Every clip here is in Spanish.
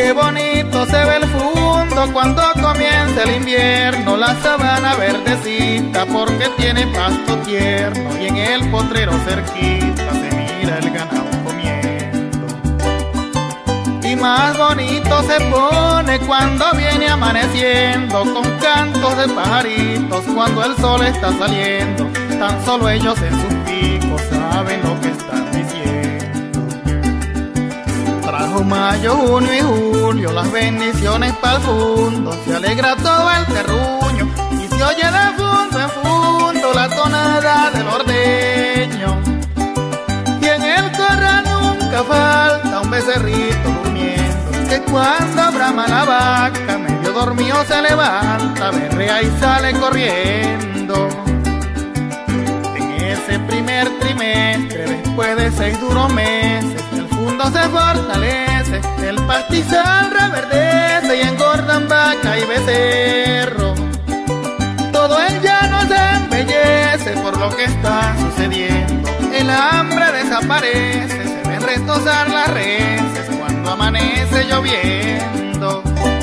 Qué bonito se ve el fundo cuando comienza el invierno, la sabana verdecita porque tiene pasto tierno y en el potrero cerquita se mira el ganado comiendo. Y más bonito se pone cuando viene amaneciendo con cantos de pajaritos cuando el sol está saliendo, tan solo ellos en sus picos saben lo que están diciendo. Trajo mayo, junio y julio las bendiciones pa'l fundo, se alegra todo el terruño y se oye de fondo en fondo la tonada del ordeño. Y en el corral nunca falta un becerrito durmiendo, que cuando brama la vaca medio dormido se levanta, berrea y sale corriendo. En ese primer trimestre, después de 6 duros meses, el fundo se fortalece, el pastizal reverdece y engordan vaca y becerro. Todo el llano se embellece por lo que está sucediendo, el hambre desaparece, se ven retozar las reses cuando amanece lloviendo.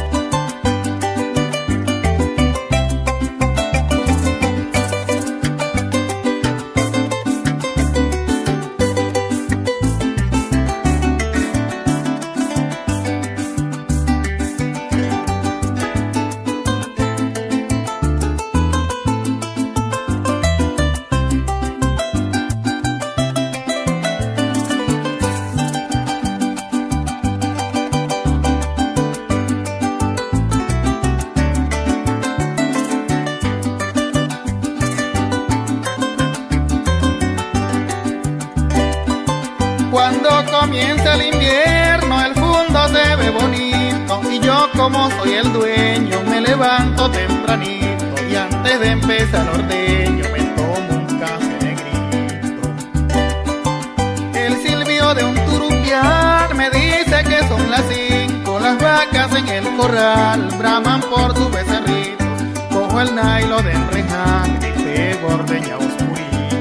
Cuando comienza el invierno el fundo se ve bonito y yo como soy el dueño me levanto tempranito y antes de empezar el ordeño me tomo un café negrito. El silbido de un turupial me dice que son las 5, las vacas en el corral braman por su becerrito, cojo el nailo de enrejal y pego ordeña oscurito.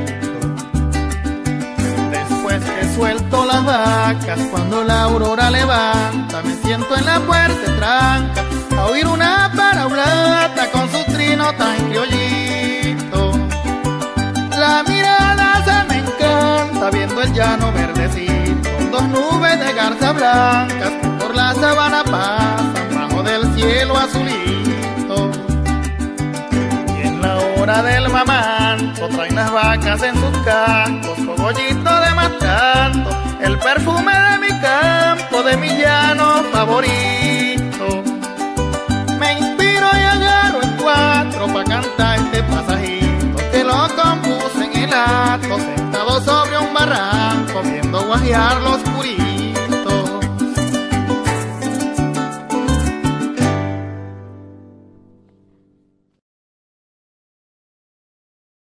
Suelto las vacas cuando la aurora levanta, me siento en la puerta y tranca a oír una paraulata con su trino tan criollito. La mirada se me encanta viendo el llano verdecito, con 2 nubes de garza blancas que por la sabana pasan bajo del cielo azulito. Y en la hora del mamanto traen las vacas en sus cascos, cogollito de matranto, el perfume de mi campo, de mi llano favorito. Me inspiro y agarro en 4 pa' cantar este pasajito que lo compuse en el acto, sentado sobre un barranco viendo guajear los